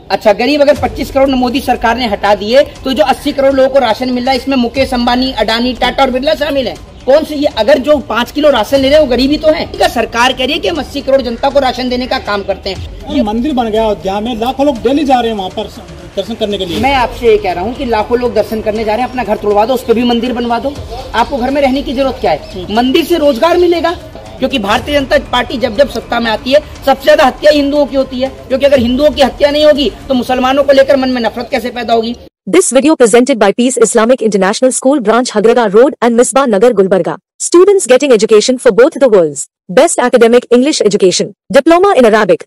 अच्छा, गरीब अगर 25 करोड़ मोदी सरकार ने हटा दिए तो जो 80 करोड़ लोगों को राशन मिल रहा है इसमें मुकेश अंबानी, अडानी, टाटा और बिरला शामिल है। कौन से ये अगर जो 5 किलो राशन ले रहे हैं वो गरीबी तो है। सरकार कह रही है कि हम 80 करोड़ जनता को राशन देने का काम करते हैं। ये मंदिर बन गया अयोध्या में, लाखों लोग डेली जा रहे हैं वहाँ पर दर्शन करने के लिए। मैं आपसे ये कह रहा हूँ कि लाखों लोग दर्शन करने जा रहे हैं, अपना घर तोड़वा दो, उस पर भी मंदिर बनवा दो। आपको घर में रहने की जरूरत क्या है? मंदिर से रोजगार मिलेगा, क्योंकि भारतीय जनता पार्टी जब जब सत्ता में आती है सबसे ज्यादा हत्या हिंदुओं की होती है, क्योंकि अगर हिंदुओं की हत्या नहीं होगी तो मुसलमानों को लेकर मन में नफरत कैसे पैदा होगी। This video presented by Peace Islamic International School Branch Hagraga Road and Misbah Nagar Gulbarga. Students getting education for both the worlds. Best academic English education. Diploma in Arabic.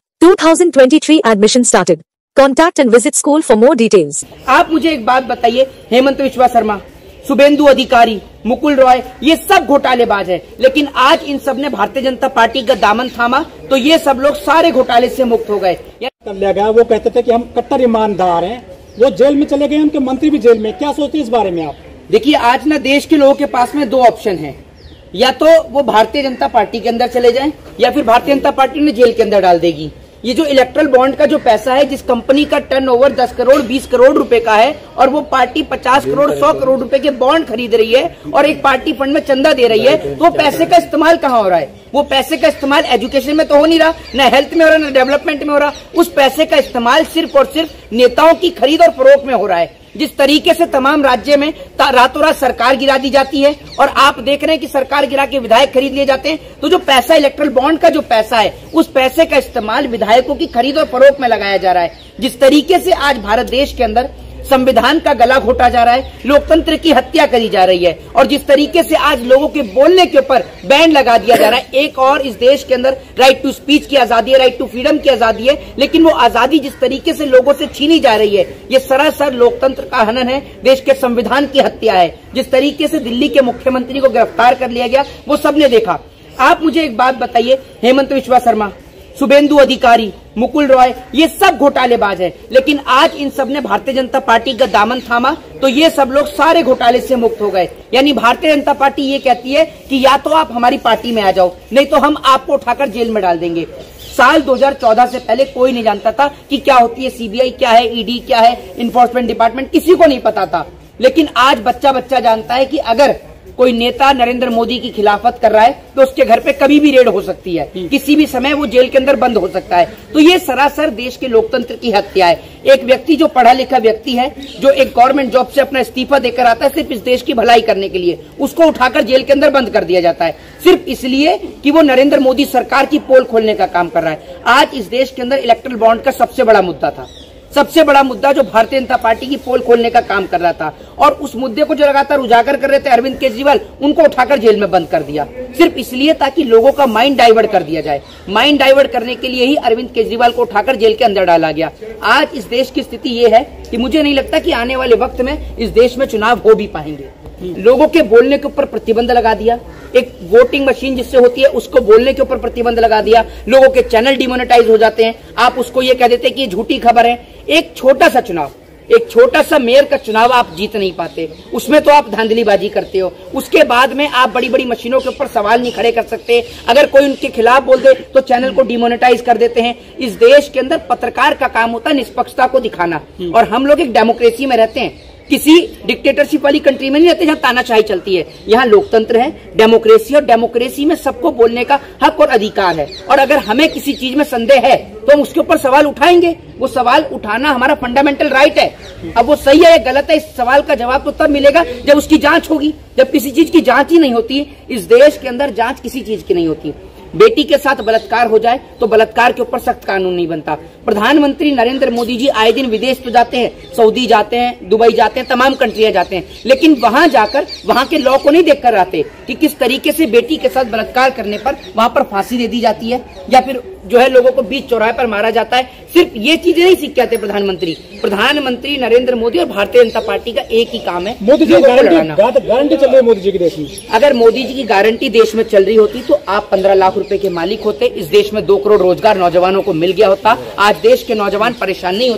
2023 admission started. Contact and visit school for more details. आप मुझे एक बात बताइए, हेमंत विश्वा शर्मा, शुभेंदु अधिकारी, मुकुल रॉय, ये सब घोटालेबाज है, लेकिन आज इन सब ने भारतीय जनता पार्टी का दामन थामा तो ये सब लोग सारे घोटाले से मुक्त हो गए। कर लिया गया। वो कहते थे कि हम कट्टर ईमानदार हैं, वो जेल में चले गए, उनके मंत्री भी जेल में। क्या सोचते हैं इस बारे में आप? देखिए, आज ना देश के लोगों के पास में 2 ऑप्शन हैं, या तो वो भारतीय जनता पार्टी के अंदर चले जाएं या फिर भारतीय जनता पार्टी ने जेल के अंदर डाल देगी। ये जो इलेक्ट्रल बॉन्ड का जो पैसा है, जिस कंपनी का टर्नओवर 10 करोड़ 20 करोड़ रुपए का है और वो पार्टी 50 करोड़ 100 करोड़ रुपए के बॉन्ड खरीद रही है और एक पार्टी फंड में चंदा दे रही है, तो वो पैसे का इस्तेमाल कहाँ हो रहा है? वो पैसे का इस्तेमाल एजुकेशन में तो हो नहीं रहा, न हेल्थ में हो रहा, न डेवलपमेंट में हो रहा। उस पैसे का इस्तेमाल सिर्फ और सिर्फ नेताओं की खरीद और फरोख्त में हो रहा है। जिस तरीके से तमाम राज्य में रातों रात सरकार गिरा दी जाती है और आप देख रहे हैं कि सरकार गिरा के विधायक खरीद लिए जाते हैं, तो जो पैसा इलेक्ट्रल बॉन्ड का जो पैसा है, उस पैसे का इस्तेमाल विधायकों की खरीद और फरोख्त में लगाया जा रहा है। जिस तरीके से आज भारत देश के अंदर संविधान का गला घोटा जा रहा है, लोकतंत्र की हत्या करी जा रही है और जिस तरीके से आज लोगों के बोलने के ऊपर बैन लगा दिया जा रहा है। एक और इस देश के अंदर राइट टू स्पीच की आजादी है, राइट टू फ्रीडम की आजादी है, लेकिन वो आजादी जिस तरीके से लोगों से छीनी जा रही है, ये सरासर लोकतंत्र का हनन है, देश के संविधान की हत्या है। जिस तरीके से दिल्ली के मुख्यमंत्री को गिरफ्तार कर लिया गया, वो सबने देखा। आप मुझे एक बात बताइए, हेमंत विश्वा शर्मा, शुभेंदु अधिकारी, मुकुल रॉय, ये सब घोटालेबाज हैं, लेकिन आज इन सब ने भारतीय जनता पार्टी का दामन थामा तो ये सब लोग सारे घोटाले से मुक्त हो गए। यानी भारतीय जनता पार्टी ये कहती है कि या तो आप हमारी पार्टी में आ जाओ, नहीं तो हम आपको उठाकर जेल में डाल देंगे। साल 2014 से पहले कोई नहीं जानता था कि क्या होती है सीबीआई, क्या है ईडी, क्या है इन्फोर्समेंट डिपार्टमेंट, किसी को नहीं पता था। लेकिन आज बच्चा बच्चा जानता है कि अगर कोई नेता नरेंद्र मोदी की खिलाफत कर रहा है तो उसके घर पे कभी भी रेड हो सकती है, किसी भी समय वो जेल के अंदर बंद हो सकता है। तो ये सरासर देश के लोकतंत्र की हत्या है। एक व्यक्ति जो पढ़ा लिखा व्यक्ति है, जो एक गवर्नमेंट जॉब से अपना इस्तीफा देकर आता है सिर्फ इस देश की भलाई करने के लिए, उसको उठाकर जेल के अंदर बंद कर दिया जाता है, सिर्फ इसलिए कि वो नरेंद्र मोदी सरकार की पोल खोलने का काम कर रहा है। आज इस देश के अंदर इलेक्ट्रल बॉन्ड का सबसे बड़ा मुद्दा था, सबसे बड़ा मुद्दा जो भारतीय जनता पार्टी की पोल खोलने का काम कर रहा था, और उस मुद्दे को जो लगातार उजागर कर रहे थे अरविंद केजरीवाल, उनको उठाकर जेल में बंद कर दिया, सिर्फ इसलिए ताकि लोगों का माइंड डाइवर्ट कर दिया जाए। माइंड डाइवर्ट करने के लिए ही अरविंद केजरीवाल को उठाकर जेल के अंदर डाला गया। आज इस देश की स्थिति ये है कि मुझे नहीं लगता कि आने वाले वक्त में इस देश में चुनाव हो भी पाएंगे। लोगों के बोलने के ऊपर प्रतिबंध लगा दिया, एक वोटिंग मशीन जिससे होती है उसको बोलने के ऊपर प्रतिबंध लगा दिया, लोगों के चैनल डिमोनेटाइज हो जाते हैं। आप उसको ये कह देते हैं कि ये झूठी खबर है। एक छोटा सा चुनाव, एक छोटा सा मेयर का चुनाव आप जीत नहीं पाते, उसमें तो आप धांधलीबाजी करते हो। उसके बाद में आप बड़ी बड़ी मशीनों के ऊपर सवाल नहीं खड़े कर सकते। अगर कोई उनके खिलाफ बोल दे तो चैनल को डिमोनेटाइज कर देते हैं। इस देश के अंदर पत्रकार का काम होता है निष्पक्षता को दिखाना, और हम लोग एक डेमोक्रेसी में रहते हैं, किसी डिक्टेटरशिप वाली कंट्री में नहीं रहते जहां तानाशाही चलती है। यहाँ लोकतंत्र है, डेमोक्रेसी, और डेमोक्रेसी में सबको बोलने का हक और अधिकार है। और अगर हमें किसी चीज में संदेह है तो हम उसके ऊपर सवाल उठाएंगे। वो सवाल उठाना हमारा फंडामेंटल राइट है। अब वो सही है या गलत है, इस सवाल का जवाब तो तब मिलेगा जब उसकी जांच होगी। जब किसी चीज की जांच ही नहीं होती, इस देश के अंदर जांच किसी चीज की नहीं होती। बेटी के साथ बलात्कार हो जाए तो बलात्कार के ऊपर सख्त कानून नहीं बनता। प्रधानमंत्री नरेंद्र मोदी जी आए दिन विदेश तो जाते हैं, सऊदी जाते हैं, दुबई जाते हैं, तमाम कंट्रियां जाते हैं, लेकिन वहां जाकर वहां के लॉ को नहीं देखकर आते कि किस तरीके से बेटी के साथ बलात्कार करने पर वहां पर फांसी दे दी जाती है या फिर जो है लोगों को बीच चौराहे पर मारा जाता है। सिर्फ ये चीजें नहीं सीख के आते प्रधानमंत्री नरेंद्र मोदी और भारतीय जनता पार्टी का एक ही काम है, मोदी जी गारंटी चल रही है मोदी जी की देश में। अगर मोदी जी की गारंटी देश में चल रही होती तो आप 15 लाख रुपए के मालिक होते, इस देश में 2 करोड़ रोजगार नौजवानों को मिल गया होता, आज देश के नौजवान परेशान नहीं होते।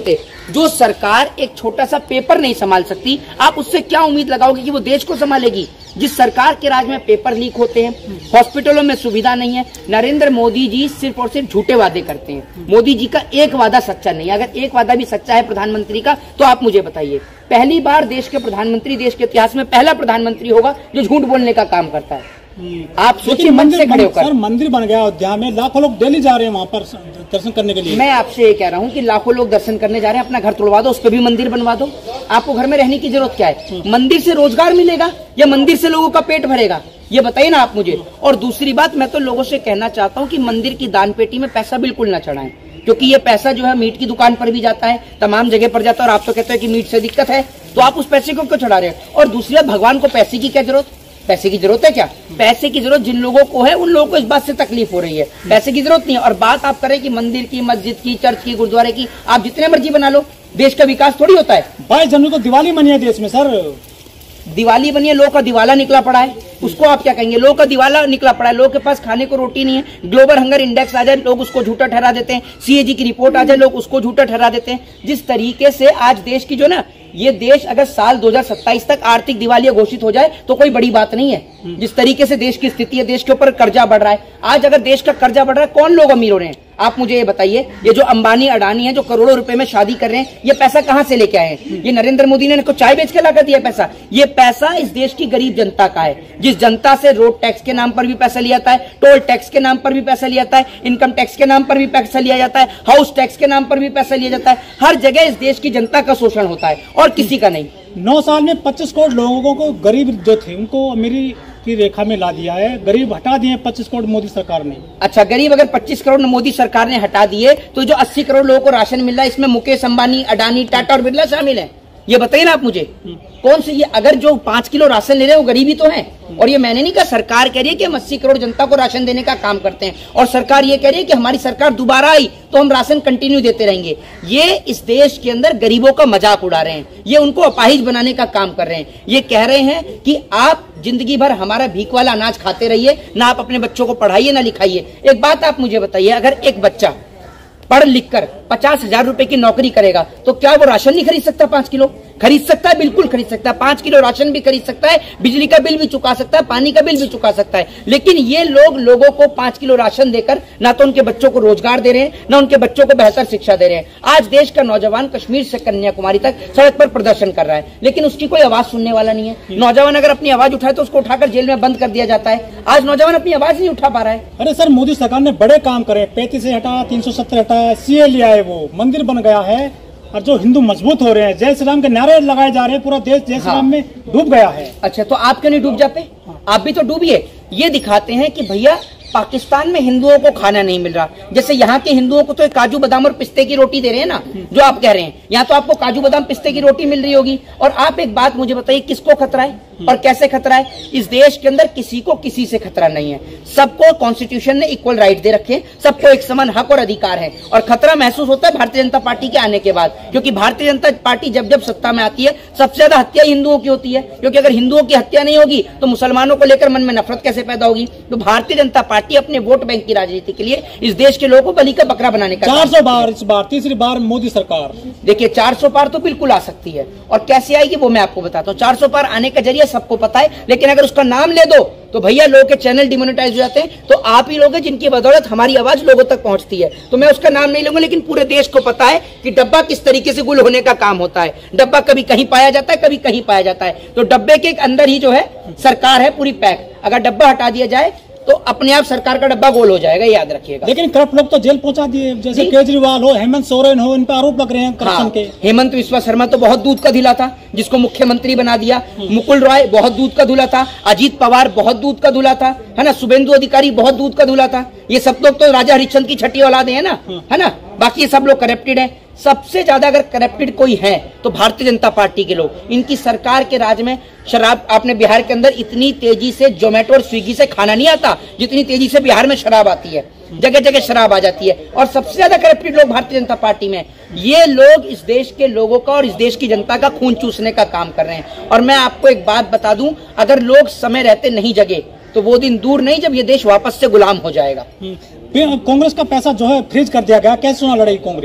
जो सरकार एक छोटा सा पेपर नहीं संभाल सकती, आप उससे क्या उम्मीद लगाओगे कि वो देश को संभालेगी? जिस सरकार के राज में पेपर लीक होते हैं, हॉस्पिटलों में सुविधा नहीं है, नरेंद्र मोदी जी सिर्फ और सिर्फ झूठे वादे करते हैं। मोदी जी का एक वादा सच्चा नहीं है। अगर एक वादा भी सच्चा है प्रधानमंत्री का, तो आप मुझे बताइए, पहली बार देश के प्रधानमंत्री, देश के इतिहास में पहला प्रधानमंत्री होगा जो झूठ बोलने का काम करता है। आप सोचिए, मंच से खड़े होकर। सर, मंदिर बन गया अयोध्या में, लाखों लोग डेली जा रहे हैं वहाँ पर दर्शन करने के लिए। मैं आपसे ये कह रहा हूँ कि लाखों लोग दर्शन करने जा रहे हैं, अपना घर तोड़वा दो, उस पर भी मंदिर बनवा दो। आपको घर में रहने की जरूरत क्या है? मंदिर से रोजगार मिलेगा या मंदिर से लोगों का पेट भरेगा? ये बताइए ना आप मुझे। और दूसरी बात, मैं तो लोगों से कहना चाहता हूँ कि मंदिर की दान पेटी में पैसा बिल्कुल न चढ़ाएं, क्योंकि ये पैसा जो है मीट की दुकान पर भी जाता है, तमाम जगह पर जाता है, और आप तो कहते हैं कि मीट से दिक्कत है, तो आप उस पैसे को क्यों चढ़ा रहे हैं? और दूसरी बात, भगवान को पैसे की क्या जरूरत? पैसे की जरूरत है क्या? पैसे की जरूरत जिन लोगों को है, उन लोगों को इस बात से तकलीफ हो रही है, पैसे की जरूरत नहीं है। और बात आप करें कि मंदिर की, मस्जिद की, चर्च की, गुरुद्वारे की, आप जितने मर्जी बना लो, देश का विकास थोड़ी होता है। 22 जनवरी को दिवाली मनी है देश में सर। दिवाली बनी है, लोगों का दिवाला निकला पड़ा है, उसको आप क्या कहेंगे? लोगों का दिवाला निकला पड़ा है, लोगों के पास खाने को रोटी नहीं है। ग्लोबल हंगर इंडेक्स आ जाए, लोग उसको झूठा ठहरा देते हैं। सीएजी की रिपोर्ट आ जाए, लोग उसको झूठा ठहरा देते हैं। जिस तरीके से आज देश की जो ना, ये देश अगर साल 2027 तक आर्थिक दिवालिया घोषित हो जाए तो कोई बड़ी बात नहीं है। जिस तरीके से देश की स्थिति है, देश के ऊपर कर्जा बढ़ रहा है, आज अगर देश का कर्जा बढ़ रहा है, कौन लोग अमीर हो रहे हैं? आप मुझे ये बताइए। ये जो अंबानी अडानी है, जो करोड़ों रुपए में शादी कर रहे हैं, ये पैसा कहां से लेके आए हैं? ये नरेंद्र मोदी ने इनको चाय बेच के लाकर दिया पैसा? ये पैसा इस देश की गरीब जनता का है, जिस जनता से रोड टैक्स के नाम पर भी पैसा लिया जाता है, टोल टैक्स के नाम पर भी पैसा लिया जाता है, इनकम टैक्स के नाम पर भी पैसा लिया जाता है, हाउस टैक्स के नाम पर भी पैसा लिया जाता है। हर जगह इस देश की जनता का शोषण होता है और किसी का नहीं। 9 साल में 25 करोड़ लोगों को, गरीब जो थे उनको अमीरी की रेखा में ला दिया है। गरीब हटा दिए 25 करोड़ मोदी सरकार ने। अच्छा, गरीब अगर 25 करोड़ मोदी सरकार ने हटा दिए, तो जो 80 करोड़ लोगों को राशन मिल रहा है, इसमें मुकेश अंबानी, अडानी, टाटा और बिरला शामिल है? ये बताइए ना आप मुझे, कौन सी? ये अगर जो 5 किलो राशन ले रहे हैं वो गरीबी तो है। और ये मैंने नहीं कहा, सरकार कह रही है कि हम 80 करोड़ जनता को राशन देने का काम करते हैं, और सरकार ये कह रही है कि हमारी सरकार दोबारा आई तो हम राशन कंटिन्यू देते रहेंगे। ये इस देश के अंदर गरीबों का मजाक उड़ा रहे हैं, ये उनको अपाहिज बनाने का काम कर रहे हैं। ये कह रहे हैं कि आप जिंदगी भर हमारा भीख वाला अनाज खाते रहिए, ना आप अपने बच्चों को पढ़ाइए ना लिखाइए। एक बात आप मुझे बताइए, अगर एक बच्चा पढ़ लिख कर 50,000 रुपए की नौकरी करेगा, तो क्या वो राशन नहीं खरीद सकता? 5 किलो खरीद सकता है, बिल्कुल खरीद सकता है। 5 किलो राशन भी खरीद सकता है, बिजली का बिल भी चुका सकता है, पानी का बिल भी चुका सकता है। लेकिन ये लोग लोगों को 5 किलो राशन देकर ना तो उनके बच्चों को रोजगार दे रहे हैं, ना उनके बच्चों को बेहतर शिक्षा दे रहे हैं। आज देश का नौजवान कश्मीर से कन्याकुमारी तक सड़क पर प्रदर्शन कर रहा है, लेकिन उसकी कोई आवाज सुनने वाला नहीं है। नौजवान अगर अपनी आवाज उठाए तो उसको उठाकर जेल में बंद कर दिया जाता है। आज नौजवान अपनी आवाज नहीं उठा पा रहा है। अरे सर, मोदी सरकार ने बड़े काम करे, 35 से हटा, 370 हटा, सीए ले आए, वो मंदिर बन गया है, और जो हिंदू मजबूत हो रहे हैं, जय श्री राम के नारे लगाए जा रहे हैं, पूरा देश जय श्री राम में डूब गया है। अच्छा, तो आप क्यों नहीं डूब जाते? आप भी तो डूबिए। ये दिखाते हैं कि भैया पाकिस्तान में हिंदुओं को खाना नहीं मिल रहा, जैसे यहाँ के हिंदुओं को तो काजू बादाम और पिस्ते की रोटी दे रहे हैं ना, जो आप कह रहे हैं। यहाँ तो आपको काजू बादाम पिस्ते की रोटी मिल रही होगी। और आप एक बात मुझे बताइए, किसको खतरा है और कैसे खतरा है? इस देश के अंदर किसी को किसी से खतरा नहीं है। सबको कॉन्स्टिट्यूशन ने इक्वल राइट दे रखे हैं, सबको एक समान हक और अधिकार है। और खतरा महसूस होता है भारतीय जनता पार्टी के आने के बाद, क्योंकि भारतीय जनता पार्टी जब जब सत्ता में आती है, सबसे ज्यादा हत्या हिंदुओं की होती है। क्योंकि अगर हिंदुओं की हत्या नहीं होगी तो मुसलमानों को लेकर मन में नफरत कैसे पैदा होगी? तो भारतीय जनता पार्टी अपने वोट बैंक की राजनीति के लिए इस देश के लोगों को बलि का बकरा बनाने का 400 बार इस बार तीसरी बार मोदी सरकार। देखिए, 400 पार तो बिल्कुल आ सकती है, और कैसे आएगी वो मैं आपको बताता हूँ। 400 पार आने का जरिया सबको पता है, लेकिन अगर उसका नाम ले दो तो भैया लोगों के चैनल डिमोनेटाइज हो जाते हैं। तो आप ही लोग हैं जिनकी बदौलत हमारी आवाज लोगों तक पहुंचती है। तो मैं उसका नाम नहीं लूंगा, लेकिन पूरे देश को पता है कि डब्बा किस तरीके से गुल होने का काम होता है। डब्बा कभी कहीं पाया जाता है, कभी कहीं पाया जाता है। तो डब्बे के अंदर ही जो है सरकार है पूरी पैक। अगर डब्बा हटा दिया जाए तो अपने आप सरकार का डब्बा गोल हो जाएगा, याद रखिएगा। लेकिन करप्ट लोग तो जेल पहुंचा दिए, जैसे केजरीवाल हो, हेमंत सोरेन हो, इन पर आरोप लग रहे हैं करप्शन के। हेमंत विश्वा शर्मा तो बहुत दूध का धुला था, जिसको मुख्यमंत्री बना दिया। मुकुल रॉय बहुत दूध का धुला था। अजीत पवार बहुत दूध का धुला था, है ना। शुभेंदु अधिकारी बहुत दूध का धुला था। ये सब लोग तो राजा हरिश्चंद्र की छठी औलादे हैं ना, है ना। बाकी ये सब लोग करप्टेड है। सबसे ज्यादा अगर करप्टेड कोई है तो भारतीय जनता पार्टी के लोग। इनकी सरकार के राज में शराब, आपने बिहार के अंदर इतनी तेजी से जोमेटो और स्विगी से खाना नहीं आता जितनी तेजी से बिहार में शराब आती है। जगह जगह शराब आ जाती है, और सबसे ज्यादा करप्टेड लोग भारतीय जनता पार्टी में। ये लोग इस देश के लोगों का और इस देश की जनता का खून चूसने का काम कर रहे हैं। और मैं आपको एक बात बता दूं, अगर लोग समय रहते नहीं जगे तो वो दिन दूर नहीं जब ये देश वापस से गुलाम हो जाएगा। कांग्रेस का पैसा जो है फ्रीज कर दिया गया, कैसे चुनाव लड़ेगी कांग्रेस?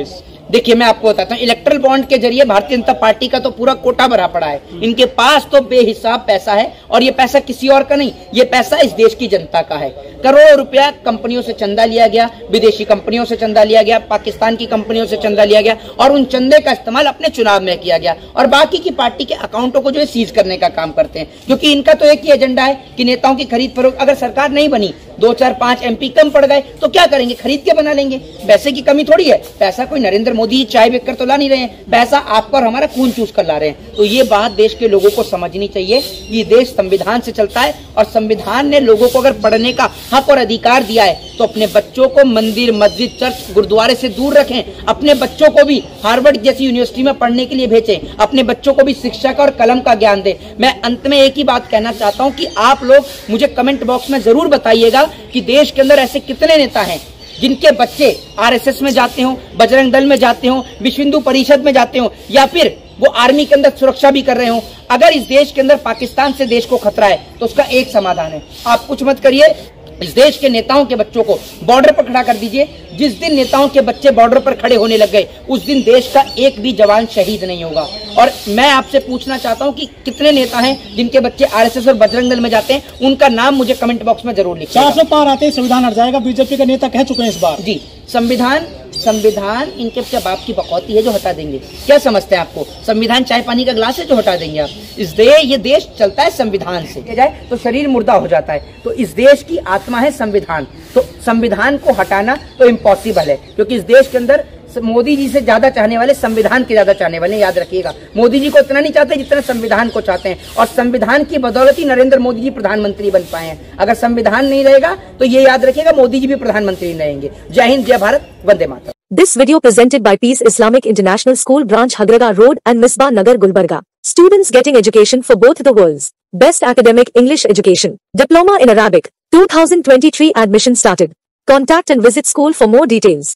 देखिए मैं आपको बताता हूँ, इलेक्ट्रल बॉन्ड के जरिए भारतीय जनता पार्टी का तो पूरा कोटा भरा पड़ा है। इनके पास तो बेहिसाब पैसा है और ये पैसा किसी और का नहीं, ये पैसा इस देश की जनता का है। करोड़ों रुपया कंपनियों से चंदा लिया गया, विदेशी कंपनियों से चंदा लिया गया, पाकिस्तान की कंपनियों से चंदा लिया गया और उन चंदे का इस्तेमाल अपने चुनाव में किया गया और बाकी की पार्टी के अकाउंटों को जो है सीज करने का काम करते हैं, क्योंकि इनका तो एक ही एजेंडा है कि नेताओं की खरीद फरोख्त। अगर सरकार नहीं बनी, 2, 4, 5 MP कम पड़ गए तो क्या करेंगे? खरीद के बना लेंगे। पैसे की कमी थोड़ी है, पैसा कोई नरेंद्र मोदी चाय बेचकर तो ला नहीं रहे हैं, पैसा आपका और हमारा खून चूस कर ला रहे हैं। तो ये बात देश के लोगों को समझनी चाहिए। ये देश संविधान से चलता है और संविधान ने लोगों को अगर पढ़ने का हक और अधिकार दिया है तो अपने बच्चों को मंदिर, मस्जिद, चर्च, गुरुद्वारे से दूर रखें। अपने बच्चों को भी हार्वर्ड जैसी यूनिवर्सिटी में पढ़ने के लिए भेजें। अपने बच्चों को भी शिक्षा का और कलम का ज्ञान दें। मैं अंत में एक ही बात कहना चाहता हूं कि आप लोग मुझे कमेंट बॉक्स में जरूर बताइएगा कि देश के अंदर ऐसे कितने नेता हैं जिनके बच्चे RSS में जाते हो, बजरंग दल में जाते हो, विश्व हिंदू परिषद में जाते हो या फिर वो आर्मी के अंदर सुरक्षा भी कर रहे हो। अगर इस देश के अंदर पाकिस्तान से देश को खतरा है तो उसका एक समाधान है, आप कुछ मत करिए, इस देश के नेताओं के बच्चों को बॉर्डर पर खड़ा कर दीजिए। जिस दिन नेताओं के बच्चे बॉर्डर पर खड़े होने लग गए उस दिन देश का एक भी जवान शहीद नहीं होगा। और मैं आपसे पूछना चाहता हूं कि कितने नेता हैं जिनके बच्चे RSS और बजरंग दल में जाते हैं, उनका नाम मुझे कमेंट बॉक्स में जरूर लिखिए। 400 पार आते ही संविधान हट जाएगा, बीजेपी के नेता कह चुके हैं इस बार। जी, संविधान इनके क्या बाप की बकौती है जो हटा देंगे? क्या समझते हैं आपको संविधान चाय पानी का ग्लास है जो हटा देंगे आप? ये देश चलता है संविधान से, जाए तो शरीर मुर्दा हो जाता है। तो इस देश की आत्मा है संविधान, तो संविधान को हटाना तो इम्पॉसिबल है, क्योंकि इस देश के अंदर मोदी जी से ज्यादा चाहने वाले संविधान के ज्यादा चाहने वाले, याद रखिएगा। मोदी जी को इतना नहीं चाहते जितना संविधान को चाहते हैं और संविधान की बदौलत ही नरेंद्र मोदी जी प्रधानमंत्री बन पाए हैं। अगर संविधान नहीं रहेगा तो ये याद रखिएगा मोदी जी भी प्रधानमंत्री नहीं रहेंगे। जय हिंद, जय Bharat, Vande Mataram. This video presented by Peace Islamic International School Branch Hagraga Road and Misbah Nagar Gulbarga. Students getting education for both the worlds. Best academic English education. Diploma in Arabic. 2023 admission started. Contact and visit school for more details.